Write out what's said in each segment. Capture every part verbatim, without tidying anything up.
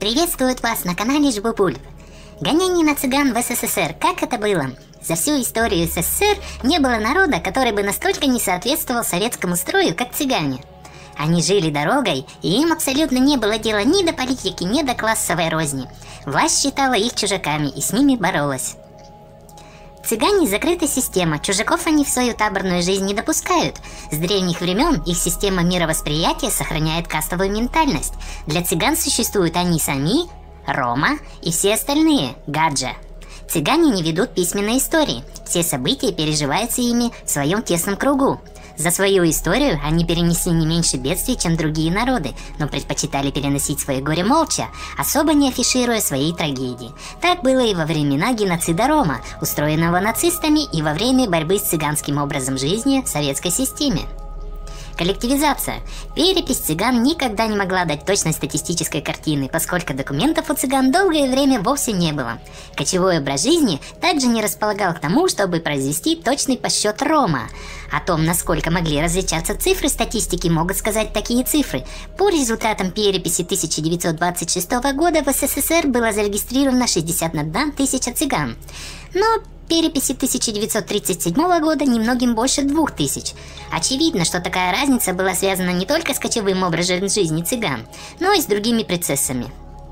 Приветствует вас на канале Жбубуль. Гонение на цыган в СССР. Как это было? За всю историю СССР не было народа, который бы настолько не соответствовал советскому строю, как цыгане. Они жили дорогой, и им абсолютно не было дела ни до политики, ни до классовой розни. Власть считала их чужаками и с ними боролась. Цыгане – закрытая система, чужаков они в свою таборную жизнь не допускают. С древних времен их система мировосприятия сохраняет кастовую ментальность. Для цыган существуют они сами, Рома и все остальные – Гаджа. Цыгане не ведут письменной истории, все события переживаются ими в своем тесном кругу. За свою историю они перенесли не меньше бедствий, чем другие народы, но предпочитали переносить свое горе молча, особо не афишируя своей трагедии. Так было и во времена геноцида Рома, устроенного нацистами, и во время борьбы с цыганским образом жизни в советской системе. Коллективизация. Перепись цыган никогда не могла дать точной статистической картины, поскольку документов у цыган долгое время вовсе не было. Кочевой образ жизни также не располагал к тому, чтобы произвести точный подсчет Рома. О том, насколько могли различаться цифры статистики, могут сказать такие цифры. По результатам переписи тысяча девятьсот двадцать шестого года в СССР было зарегистрировано шестьдесят одна тысяча цыган. Но переписи тысяча девятьсот тридцать седьмого года немногим больше двух тысяч. Очевидно, что такая разница была связана не только с кочевым образом жизни цыган, но и с другими процессами.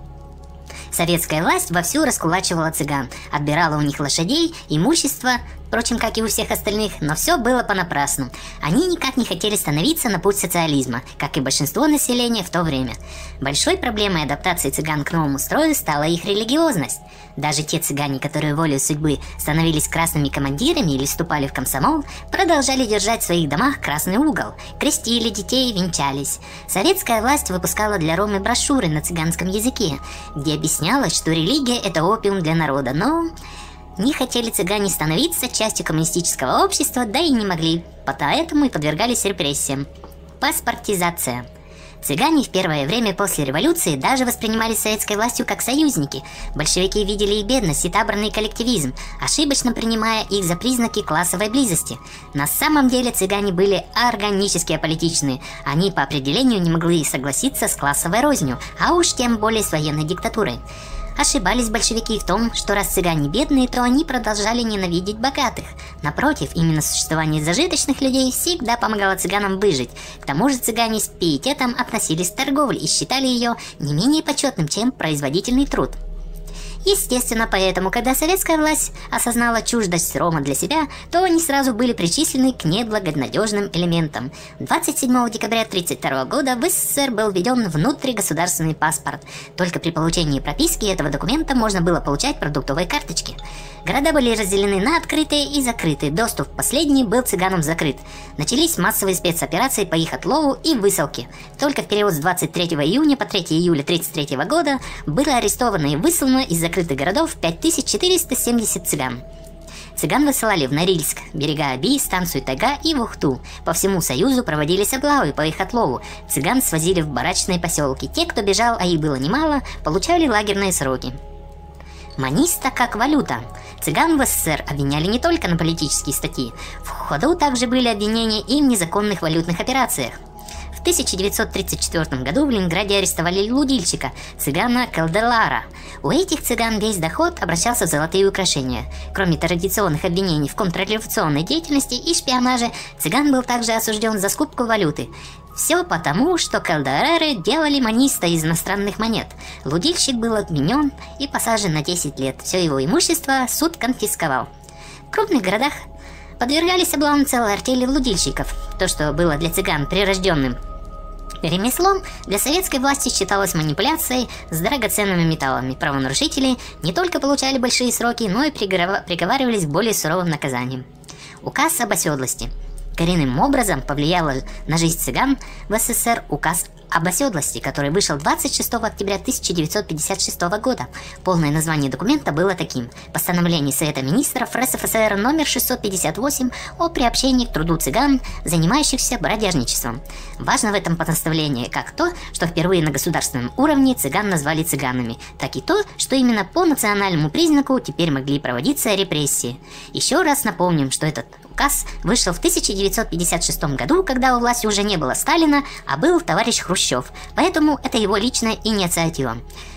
Советская власть вовсю раскулачивала цыган, отбирала у них лошадей, имущество, впрочем, как и у всех остальных, но все было понапрасну. Они никак не хотели становиться на путь социализма, как и большинство населения в то время. Большой проблемой адаптации цыган к новому строю стала их религиозность. Даже те цыгане, которые волей судьбы становились красными командирами или вступали в комсомол, продолжали держать в своих домах красный угол, крестили детей и венчались. Советская власть выпускала для Ромы брошюры на цыганском языке, где объяснялось, что религия – это опиум для народа, но не хотели цыгане становиться частью коммунистического общества, да и не могли, поэтому и подвергались репрессиям. Паспортизация. Цыгане в первое время после революции даже воспринимались советской властью как союзники. Большевики видели их бедность и таборный коллективизм, ошибочно принимая их за признаки классовой близости. На самом деле цыгане были органически аполитичны. Они по определению не могли согласиться с классовой рознью, а уж тем более с военной диктатурой. Ошибались большевики в том, что раз цыгане бедные, то они продолжали ненавидеть богатых. Напротив, именно существование зажиточных людей всегда помогало цыганам выжить. К тому же цыгане с пиететом относились к торговле и считали ее не менее почетным, чем производительный труд. Естественно, поэтому, когда советская власть осознала чуждость Рома для себя, то они сразу были причислены к неблагонадежным элементам. двадцать седьмого декабря тысяча девятьсот тридцать второго года в СССР был введен внутригосударственный паспорт. Только при получении прописки этого документа можно было получать продуктовые карточки. Города были разделены на открытые и закрытые. Доступ к последней был цыганам закрыт. Начались массовые спецоперации по их отлову и высылке. Только в период с двадцать третьего июня по третьего июля тысяча девятьсот тридцать третьего года было арестовано и выслано из закрытых городов пять тысяч четыреста семьдесят цыган. Цыган высылали в Норильск, берега Оби, станцию Тайга и в Ухту. По всему Союзу проводились облавы по их отлову. Цыган свозили в барачные поселки. Те, кто бежал, а их было немало, получали лагерные сроки. Маниста как валюта. Цыган в СССР обвиняли не только на политические статьи. В ходу также были обвинения и в незаконных валютных операциях. В тысяча девятьсот тридцать четвёртом году в Ленинграде арестовали лудильщика, цыгана Калделара. У этих цыган весь доход обращался в золотые украшения. Кроме традиционных обвинений в контрреволюционной деятельности и шпионаже, цыган был также осужден за скупку валюты. Все потому, что Калделары делали маниста из иностранных монет. Лудильщик был обвинен и посажен на десять лет. Все его имущество суд конфисковал. В крупных городах подвергались облавам целые артели лудильщиков. То, что было для цыган прирожденным ремеслом, для советской власти считалось манипуляцией с драгоценными металлами. Правонарушители не только получали большие сроки, но и приговаривались к более суровым наказаниям. Указ об оседлости. Коренным образом повлияло на жизнь цыган в СССР указ об оседлости, который вышел двадцать шестого октября тысяча девятьсот пятьдесят шестого года. Полное название документа было таким: Постановление Совета Министров РСФСР номер шестьсот пятьдесят восемь о приобщении к труду цыган, занимающихся бродяжничеством. Важно в этом постановлении как то, что впервые на государственном уровне цыган назвали цыганами, так и то, что именно по национальному признаку теперь могли проводиться репрессии. Еще раз напомним, что этот указ вышел в тысяча девятьсот пятьдесят шестом году, когда у власти уже не было Сталина, а был товарищ Хрущев, поэтому это его личная инициатива.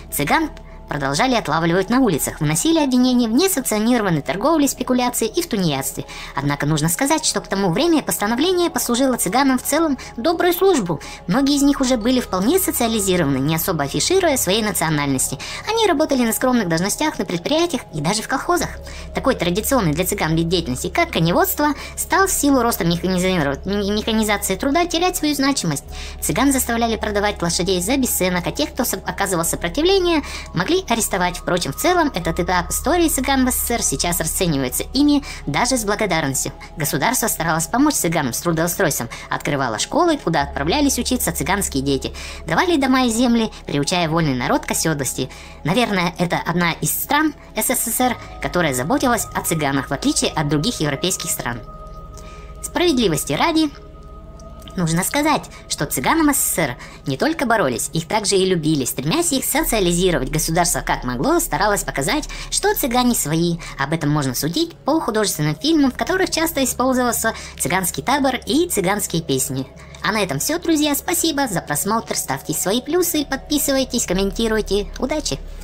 Цыган продолжали отлавливать на улицах, вносили обвинения в несанкционированной торговле, спекуляции и в тунеядстве. Однако нужно сказать, что к тому времени постановление послужило цыганам в целом добрую службу. Многие из них уже были вполне социализированы, не особо афишируя своей национальности. Они работали на скромных должностях, на предприятиях и даже в колхозах. Такой традиционный для цыган вид деятельности, как коневодство, стал в силу роста механизации труда терять свою значимость. Цыган заставляли продавать лошадей за бесценок, а тех, кто оказывал сопротивление, могли арестовать. Впрочем, в целом этот этап истории цыган в СССР сейчас расценивается ими даже с благодарностью. Государство старалось помочь цыганам с трудоустройством, открывало школы, куда отправлялись учиться цыганские дети, давали дома и земли, приучая вольный народ к оседлости. Наверное, это одна из стран СССР, которая заботилась о цыганах, в отличие от других европейских стран. Справедливости ради, нужно сказать, что цыганам СССР не только боролись, их также и любили, стремясь их социализировать. Государство как могло старалось показать, что цыгане свои. Об этом можно судить по художественным фильмам, в которых часто использовался цыганский табор и цыганские песни. А на этом все, друзья. Спасибо за просмотр. Ставьте свои плюсы, подписывайтесь, комментируйте. Удачи!